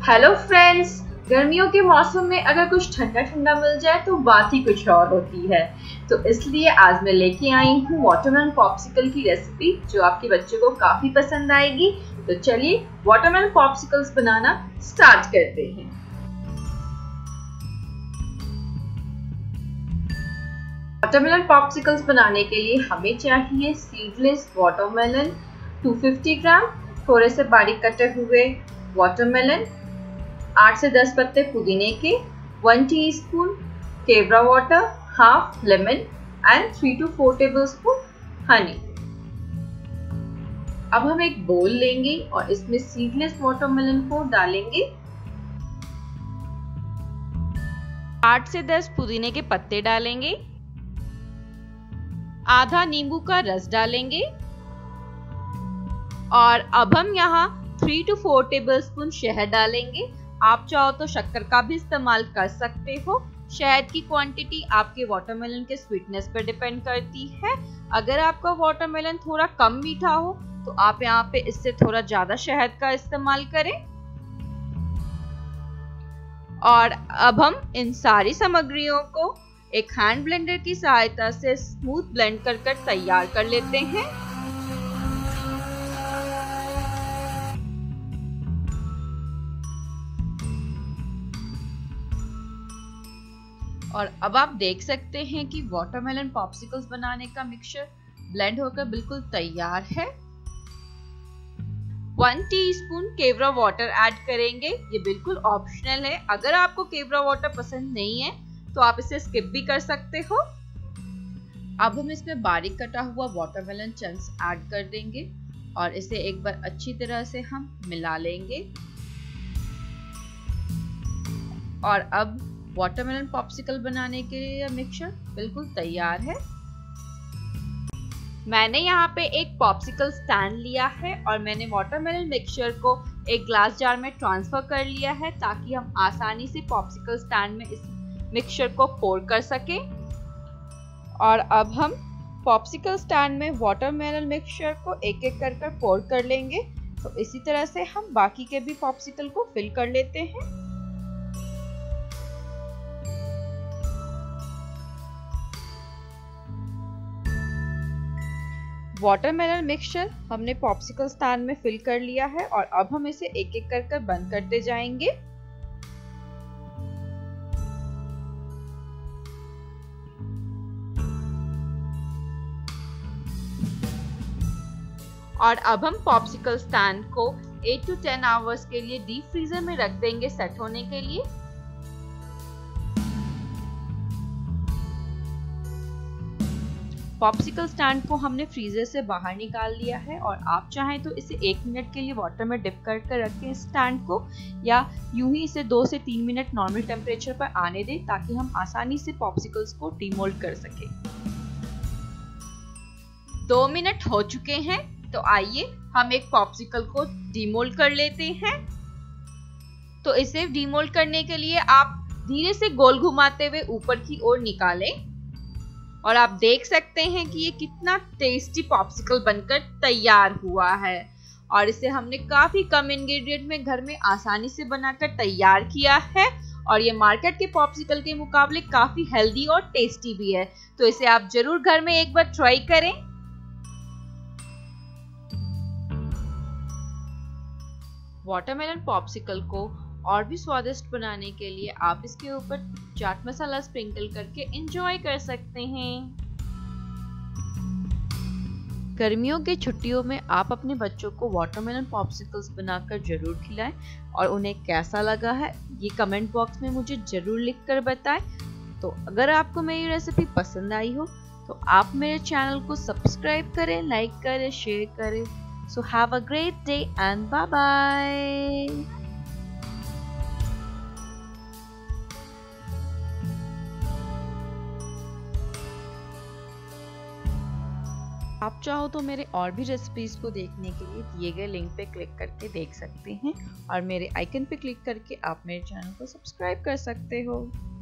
Hello friends, गर्मियों के मौसम में अगर कुछ ठंडा ठंडा मिल जाए तो बात ही कुछ और होती है। तो इसलिए आज मैं लेके आई हूँ वाटरमेलन पॉप्सिकल की रेसिपी जो आपके बच्चों को काफी पसंद आएगी। तो चलिए वाटरमेलन पॉप्सिकल्स बनाना स्टार्ट करते हैं। वाटरमेलन पॉप्सिकल्स बनाने के लिए हमें चाहिए सीडलेस वाटरमेलन 250 ग्राम, थोड़े से बारीक कटे हुए वाटरमेलन, 8 से 10 पत्ते पुदीने के, 1 teaspoon kewra water, half lemon and 3 to 4 tablespoon honey. अब हम एक बोल लेंगे और इसमें सीडलेस वाटरमेलन को डालेंगे। 8 से 10 पुदीने के पत्ते डालेंगे, आधा नींबू का रस डालेंगे और अब हम यहाँ 3 to 4 टेबलस्पून शहद डालेंगे। आप चाहो तो शक्कर का भी इस्तेमाल कर सकते हो। शहद की क्वांटिटी आपके वाटरमेलन के स्वीटनेस पर डिपेंड करती है। अगर आपका वाटरमेलन थोड़ा कम मीठा हो तो आप यहाँ पे इससे थोड़ा ज्यादा शहद का इस्तेमाल करें। और अब हम इन सारी सामग्रियों को एक हैंड ब्लेंडर की सहायता से स्मूथ ब्लेंड कर तैयार कर लेते हैं। और अब आप देख सकते हैं कि वाटरमेलन पॉप्सिकल्स बनाने का मिक्सचर ब्लेंड होकर बिल्कुल तैयार है। 1 टीस्पून केवड़ा वाटर ऐड करेंगे। ये बिल्कुल ऑप्शनल है। अगर आपको केवड़ा वाटर पसंद नहीं है तो आप इसे स्किप भी कर सकते हो। अब हम इसमें बारीक कटा हुआ वाटरमेलन चंक्स ऐड कर देंगे और इसे एक बार अच्छी तरह से हम मिला लेंगे। और अब वाटरमेलन पॉप्सिकल बनाने के लिए यह मिक्सचर बिल्कुल तैयार है। मैंने यहाँ पे एक पॉप्सिकल स्टैंड लिया है और मैंने वाटरमेलन मिक्सचर को एक ग्लास जार में ट्रांसफर कर लिया है ताकि हम आसानी से पॉप्सिकल स्टैंड में इस मिक्सचर को पोर कर सके। और अब हम पॉप्सिकल स्टैंड में वाटरमेलन मिक्सचर को एक एक कर पोर कर लेंगे। तो इसी तरह से हम बाकी के भी पॉप्सिकल को फिल कर लेते हैं। वाटरमेलन मिक्सचर हमने पॉप्सिकल स्टैंड में फिल कर लिया है और अब हम इसे एक एक कर बंद करते जाएंगे। और अब हम पॉप्सिकल स्टैंड को 8 to 10 आवर्स के लिए डीप फ्रीजर में रख देंगे सेट होने के लिए। पॉप्सिकल स्टैंड को हमने फ्रीजर से बाहर निकाल लिया है और आप चाहें तो इसे 1 मिनट के लिए वाटर में डिप कर रखें इस स्टैंड को, या यूं ही इसे 2 से 3 मिनट नॉर्मल टेम्परेचर पर आने दें ताकि हम आसानी से पॉप्सिकल्स को डीमोल्ड कर सकें। 2 मिनट हो चुके हैं, तो आइए हम एक पॉप्सिकल को डीमोल्ड कर लेते हैं। तो इसे डीमोल्ड करने के लिए आप धीरे से गोल घुमाते हुए ऊपर की ओर निकालें और आप देख सकते हैं कि ये कितना टेस्टी पॉप्सिकल बनकर तैयार हुआ है। और इसे हमने काफी कम इंग्रेडिएंट में घर में आसानी से बनाकर तैयार किया है और ये मार्केट के पॉप्सिकल के मुकाबले काफी हेल्दी और टेस्टी भी है। तो इसे आप जरूर घर में एक बार ट्राई करें। वाटरमेलन पॉप्सिकल को और भी स्वादिष्ट बनाने के लिए आप इसके ऊपर चाट मसाला स्प्रिंकल करके एंजॉय कर सकते हैं। गर्मियों के छुट्टियों में आप अपने बच्चों को वाटरमेलन पॉप्सिकल्स बनाकर जरूर खिलाएं और उन्हें कैसा लगा है ये कमेंट बॉक्स में मुझे जरूर लिखकर बताएं। तो अगर आपको मेरी रेसिपी पसंद आई हो तो आप मेरे चैनल को सब्सक्राइब करें, लाइक करें, शेयर करें। So have a great day and bye bye. आप चाहो तो मेरे और भी रेसिपीज को देखने के लिए दिए गए लिंक पे क्लिक करके देख सकते हैं और मेरे आइकन पे क्लिक करके आप मेरे चैनल को सब्सक्राइब कर सकते हो।